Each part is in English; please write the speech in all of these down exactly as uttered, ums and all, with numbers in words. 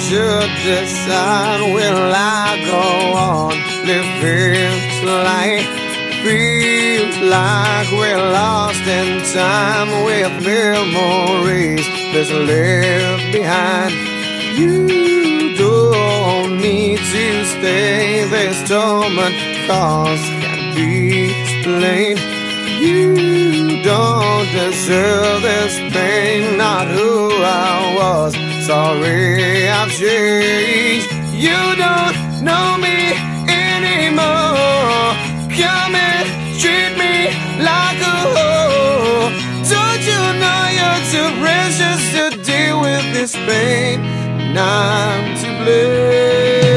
should decide, will I go on living life? Feels like we're lost in time, with memories that's left behind. You don't need to stay this torment, cause can't be explained. You don't deserve this pain, not who I was. Sorry I've changed. You don't know me anymore. Come and treat me like a hoe. Don't you know you're too precious to deal with this pain? And I'm to blame.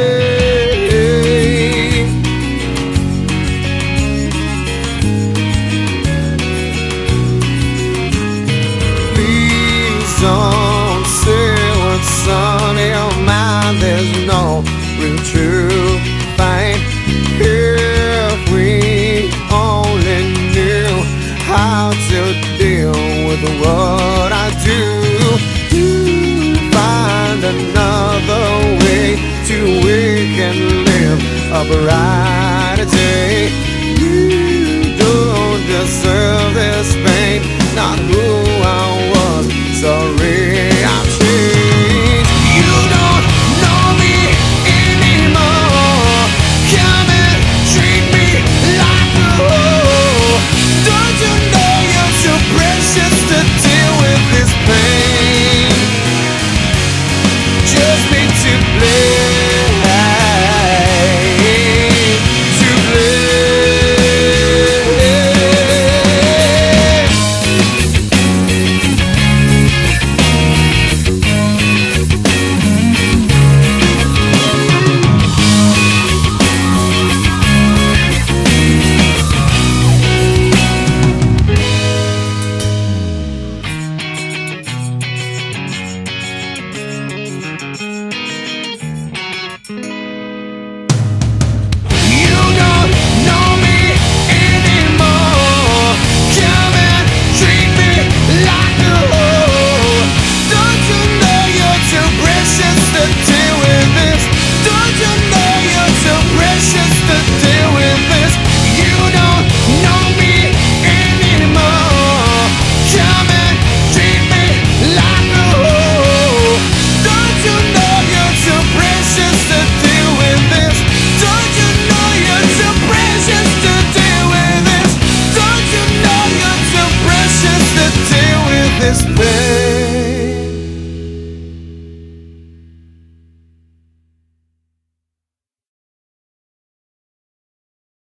Please don't say what's on your mind. There's no real truth find. If we only knew how to deal with what I do, you find another way to wake and live a brighter day. You don't deserve this pain, not who I was. Sorry